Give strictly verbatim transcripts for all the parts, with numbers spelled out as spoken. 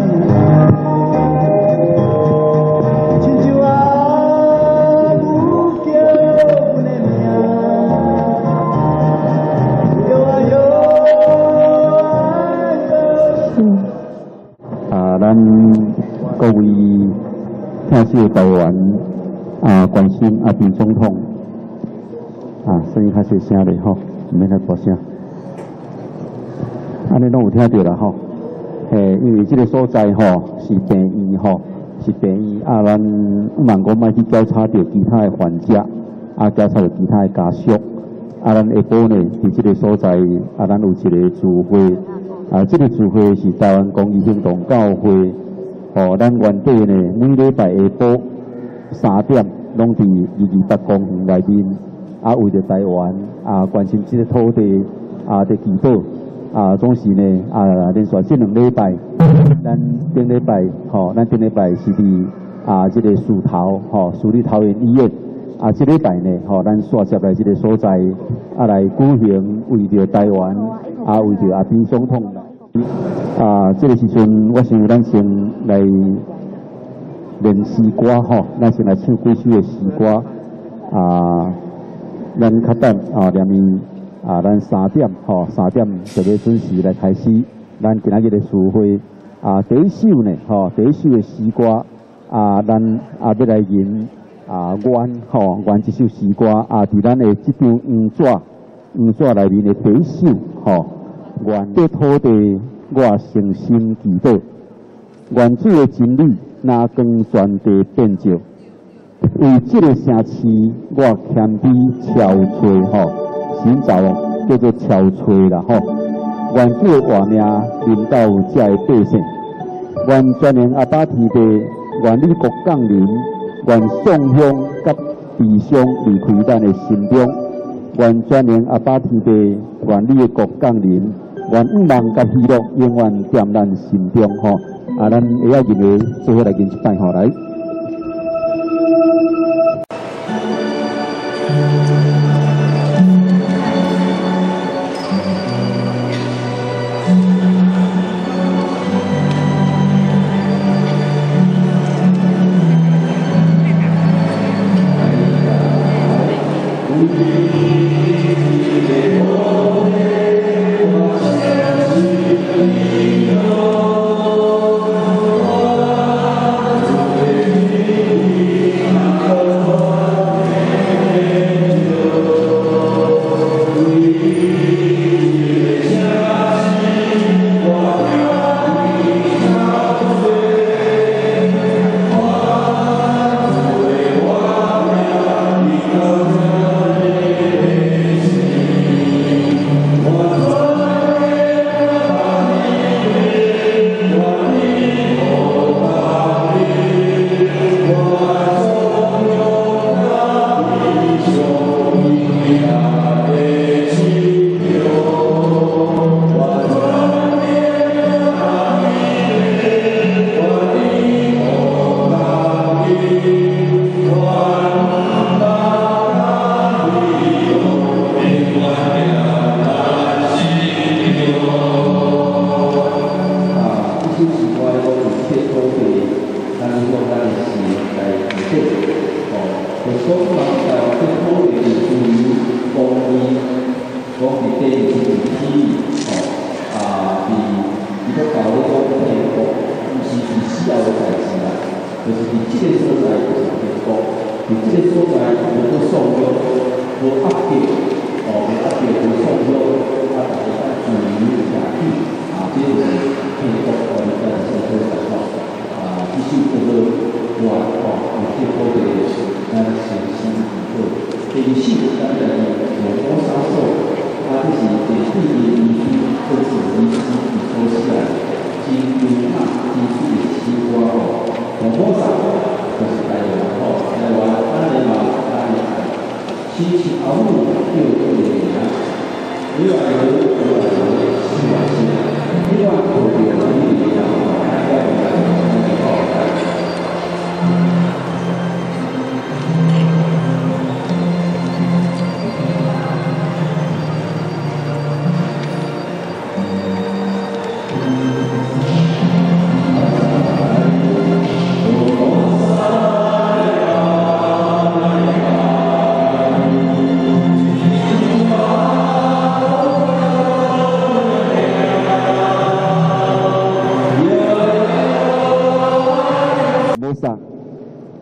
谢台湾啊，关心阿扁总统啊，声音较细声咧吼，唔免太大声。安尼拢有听到啦吼。诶，因为这个所在吼是病院吼，是病院啊，咱毋茫讲莫去调查到其他的患者，啊，调查到其他的家属。啊，咱下晡呢，伫这个所在啊，咱有一个聚会啊，这个聚会是台湾公益行动教会。哦，咱原底呢，每礼拜下晡三点，拢伫二二八公园内面，啊，为着台湾啊，关心这个土地啊的祈祷啊，总是呢啊，连续这两礼拜，咱顶礼拜吼，咱顶礼拜是伫啊这个树头吼，树立桃园医院啊，这礼拜呢吼，咱刷接来这个所在啊来举行为着台湾啊，为着阿扁总统。啊，这个时阵，我想咱先来练诗歌吼，咱先来唱几首的诗歌。啊，咱较等啊，连伊啊，咱三点吼，三点就要准时来开始。咱今仔日的聚会啊，第一首呢，吼，第一首的诗歌啊，咱啊要来吟啊，愿吼，愿这首诗歌啊，伫咱的这张圆纸圆纸内面的第一首吼。愿对土地我诚心祈祷，愿主的真理哪光全地变照。为这个城市，我谦卑憔悴吼，寻找叫做憔悴啦吼。愿主的话命临到这的百姓，愿全能阿爸天地，愿你国降临，愿宋香甲悲伤离开咱的心中。愿全能阿爸天地，愿你的国降临。愿五望甲喜乐永远踮咱心中吼，啊，咱会晓认为做伙来吟一摆吼来。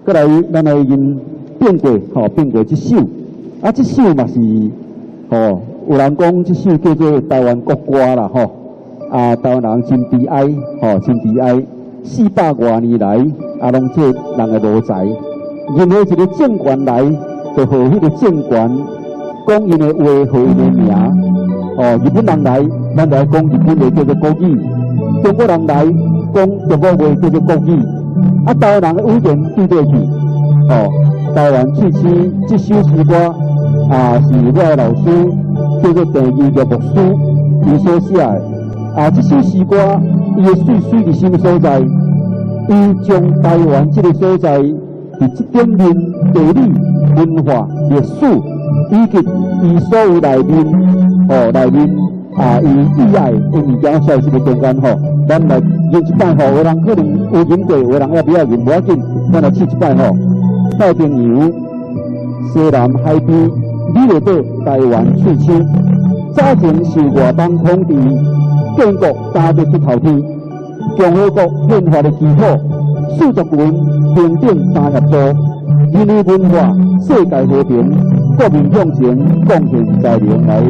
过来咱来已经变过，吼、哦、变过这首，啊这首嘛是，吼、哦、有人讲这首叫做台湾国歌啦，吼、哦、啊台湾人真悲哀，吼、哦、真悲哀，四百多年来啊拢这人的奴才，任何一个政权来，就和迄个政权讲因的话，和因的名，哦日本人来，咱来讲日本话叫做国语，中国人来讲中国话叫做国语。啊，台湾人的语言对对去，哦，台湾喙齿这首诗歌啊，是我的老师叫做郑义玉牧师伊所写的。啊，这首诗歌伊的水水伫什么所在？伊将台湾这个所在伫这点面地理、文化、历史以及伊所有内面，哦，内面啊，伊以外的物件写这个中间吼。咱来用一摆吼，有人可能有饮过，有人也不要饮，无要紧。咱来试一摆吼。太平洋西南海边，美丽岛台湾喙齿，早前受外邦统治，建国打得出头天，共和国宪法的基础，四族群平等三合作，人类文化，世界和平，国民向前，贡献在人来。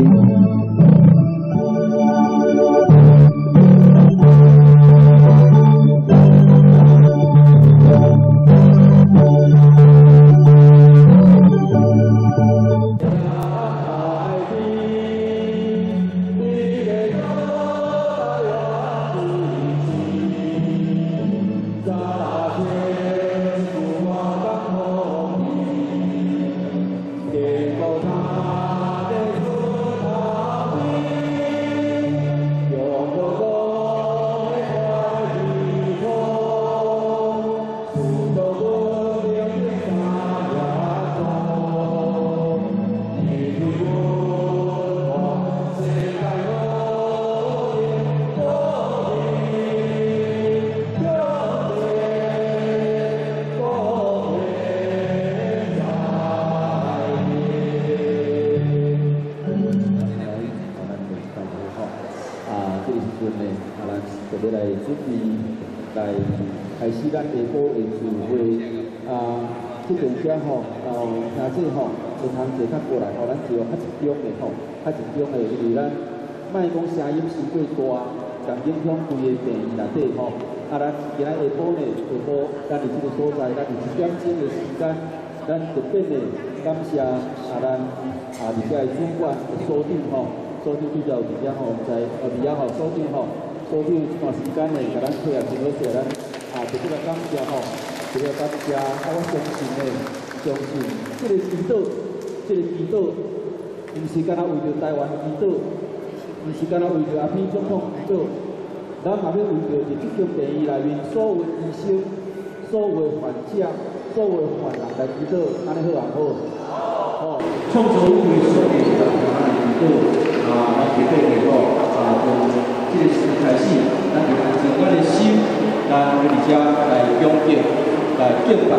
开始咱下晡的聚会，啊，这阵车吼，哦，听说吼，会通坐较过来，吼，咱就较集中的吼，较集中的，因为咱莫讲声音伤过大，共影响规个病院内底吼。啊，咱今仔下晡呢，下晡咱伫这个所在，咱伫一点钟的时间，咱特别的感谢啊，咱啊，伫遮的主管所长吼，所长比较伫遮吼，在呃伫遮吼所长吼，所长这段时间呢，甲咱配合真好势，咱。啊，特别来感谢吼，特别感谢啊！我相信呢，相信这个祈祷，这个祈祷，唔是干那为着台湾祈祷，唔是干那为着阿扁总统祈祷，咱嘛要为着伫这间病院内面所有医生、所有患者、所有患人来祈祷，安尼好啊好。哦，创造为所有人来祈祷，啊，来祈祷的吼，啊，从这个时开始，咱就按照咱的心。咱伫遮来恭敬、来敬拜，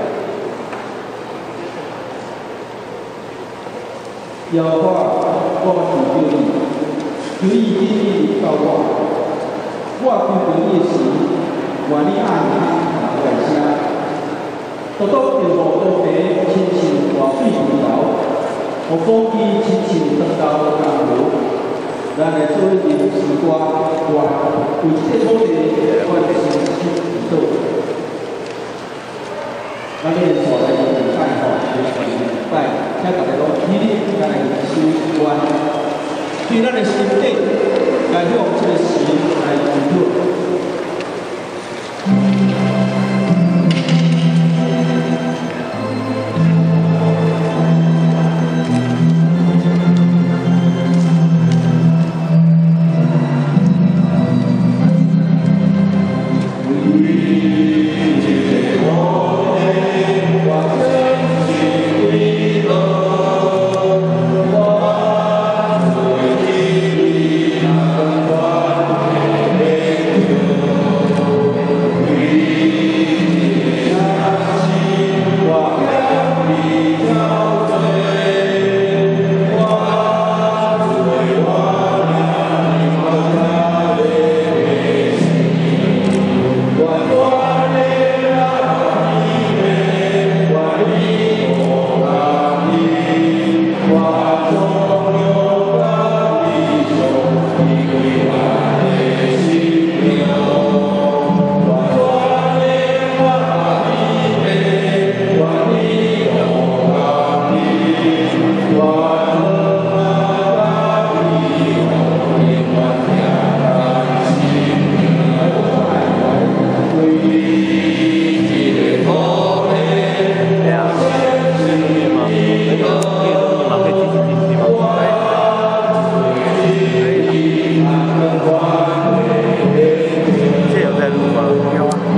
耶和华，我求叫你，求伊给你到我，我求着你时，愿你按听我声，独独着无多病，亲像大水流流，互古基亲像长道江河。咱来做一件时光，我为这个土地，我是心祈祷。咱咧所来的礼拜吼，就是礼拜，请大家拢起立，咱来收官，对咱的心底来向这个神来祈祷。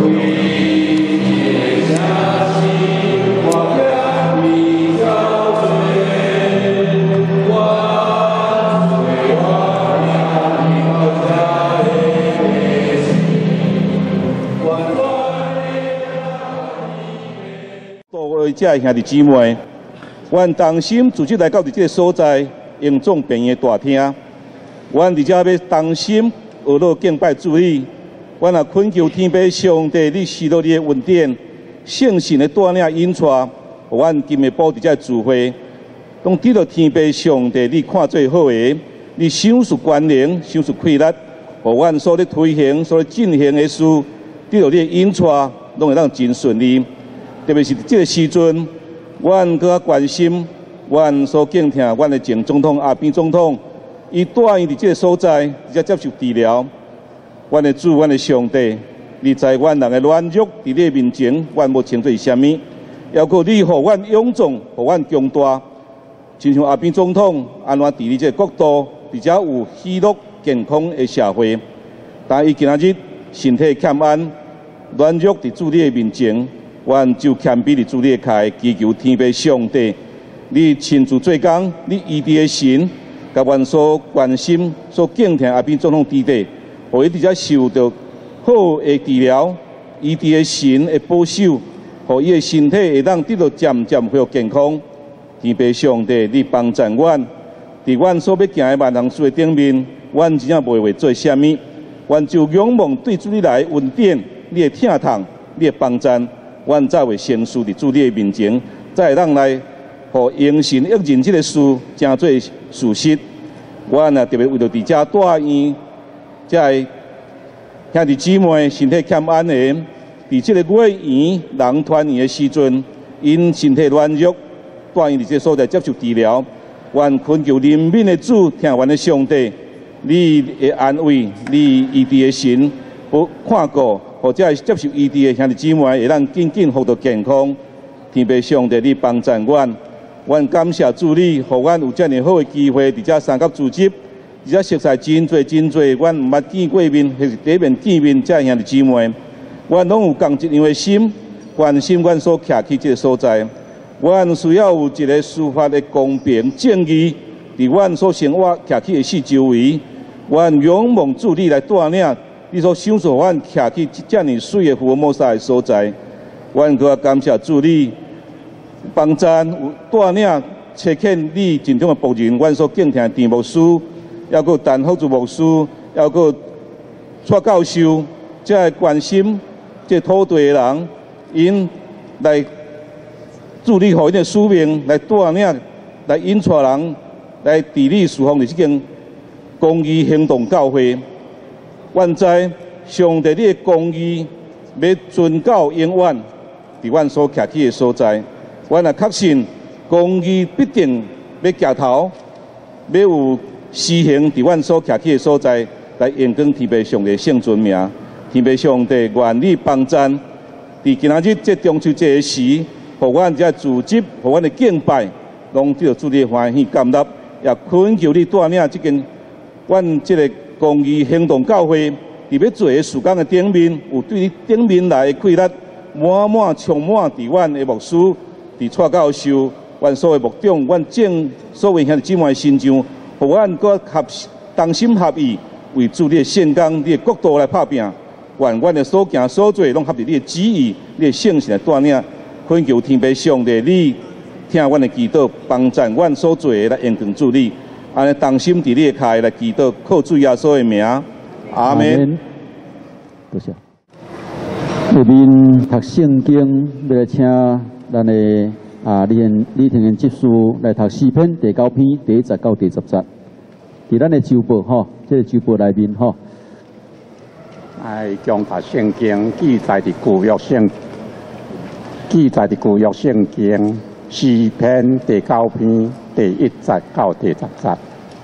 这兄弟姊妹，阮同心组织来到伫这个所在，永壮平的大厅，阮伫这要同心学乐敬拜主你，阮也恳求天父上帝，你施落你的恩典，圣神的带领引带，互阮今日报伫这聚会，拢得到天父上帝你看最好的，你赏赐关联，赏赐快乐，互阮所咧推行、所咧进行的事，得到你的引带，拢会当真顺利。 特别是这个时阵，阮更加关心，阮所敬听阮的前总统阿扁总统，伊带伊伫这个所在，而且接受治疗。阮的主，阮的上帝，你在阮人的软弱伫你面前，阮无称作是啥物？要求你互阮勇壮，互阮强大，亲像阿扁总统安怎伫你这个国度，而且有喜乐健康的社会。但伊今仔日身体欠安，软弱伫主你的面前。 阮就谦卑伫主你的开，祈求天父上帝，你亲自做工，你医治的神，甲阮所关心、所敬听阿扁总统之地，互伊伫遮受到好的治疗，医治的神的保守，互伊的身体会当得到渐渐恢复健康。天父上帝，你帮助阮，伫阮所要行的万能事的顶面，阮真正袂会做啥物，阮就仰望对主你来的恩典，你的疼痛，你的帮助。 阮才会先输伫主你的面前，才会当来，互英神益人这个事成做事实。阮也特别为着伫遮大院，遮个兄弟姊妹身体欠安的，伫这个月圆人团圆的时阵，因身体软弱，大院伫这所在接受治疗。阮恳求怜悯的主，听阮的上帝，你的安慰，你医治的神，不看顾。 或者接受医治的兄弟姊妹，会让紧紧获得健康。天父上帝，你帮助阮，阮感谢主你，互阮有遮尔好的机会，伫遮三甲组织，而且熟悉真侪真侪，阮毋捌见过面，或是第一面见面，遮兄弟姊妹，阮拢有共一样的心，关心阮所徛起这个所在。阮需要有一个司法的公平正义，伫阮所生活徛起的四周围，阮仰望主你来带领。 你所享受阮徛起遮尔水的福尔摩沙的所在，阮搁感谢主你帮赞有带领切恳你尽忠的仆人，阮所敬听的田牧师，还有陈福柱牧师，还有蔡教授，这个关心这土地的人，因来助力互因的使命，来带领来引带人来治理侍奉的这间公益行动教会。 阮知上帝你的公义要遵到永远，伫阮所徛起的所在，阮也确信公义必定要举头，要有施行伫阮所徛起的所在，来荣光天父上帝圣尊名。天父上帝愿你帮赞，伫今仔日这中秋节的时，互阮这组织，互阮的敬拜，拢得到主你的欢喜感纳，也恳求你带领这间阮这个。 公益行动教会伫要做的事工的顶面，有对你顶面来的快乐，满满充满伫阮的牧师、伫蔡教授、阮所有牧长、阮正所有兄弟姊妹心上，互阮搁合同心合意，为主你的圣工、你的国度来拍拼。愿阮的所行所做，拢合伫你的旨意、你的圣神来带领。恳求天父上帝，你听阮的祈祷，帮助阮所做的来荣光主你。 安尼同心伫你的开来祈祷，靠主耶稣的名，阿门。 多谢。下面读圣经，要来请咱的啊李李庭元执事来读诗篇第九篇第一节到第十节。伫咱的周报吼，这个周报内面吼， 哎，将读圣经记载伫旧约圣，记载伫旧约圣经诗篇第九篇。 第一节到第十节，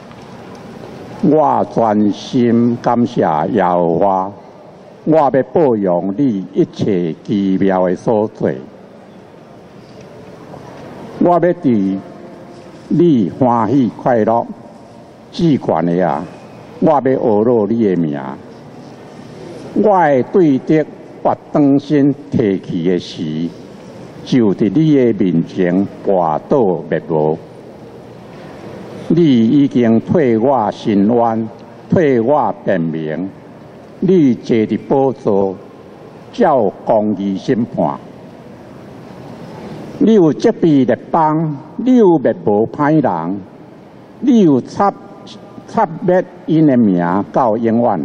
我专心感谢耶和华，我要保养你一切奇妙的所做，我要伫你欢喜快乐，至悬的啊！我要学乐你的名，我的对敌把当身提起的时，就伫你的面前跋倒灭无。你已经替我伸冤，替我辩明。你坐伫宝座，照公义审判。你有责备列邦，你有灭无歹人，你有插插灭因的名到永远，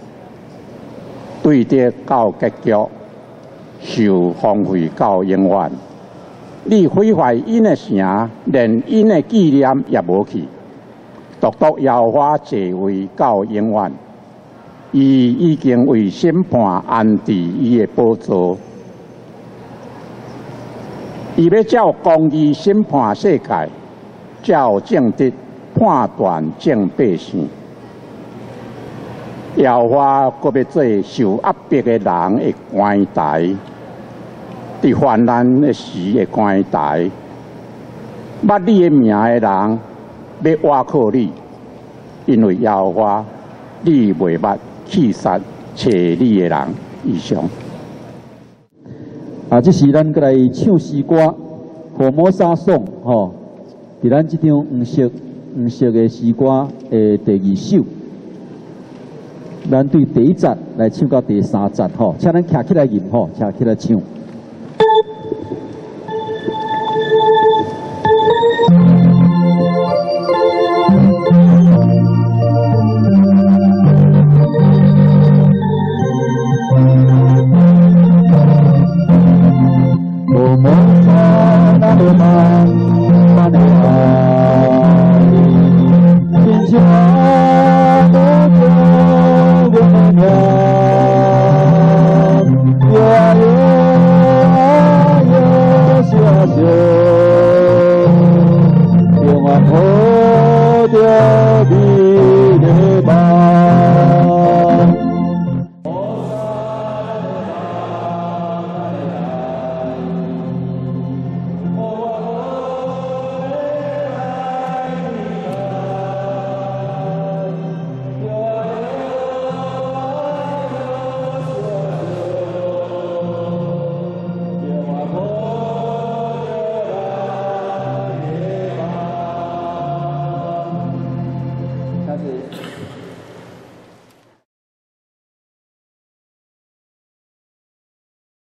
对敌到结局，受荒废到永远。你毁坏因的城，连因的纪念也无去，独独耶和华坐位到永远。伊已经为审判安置伊的宝座。伊要照公义审判世界，照正直判断正百姓。耶和华搁要做受压迫的人的关台，伫患难的时的关台。捌你的名的人要倚靠你，因为耶和华你袂捌弃杀找你的人。以上。 啊，这是咱过来唱诗歌《火摩沙颂》吼，伫咱这张黄色黄色的诗歌的第二首，咱对第一节来唱到第三节吼，请咱徛起来吟吼，徛起来唱。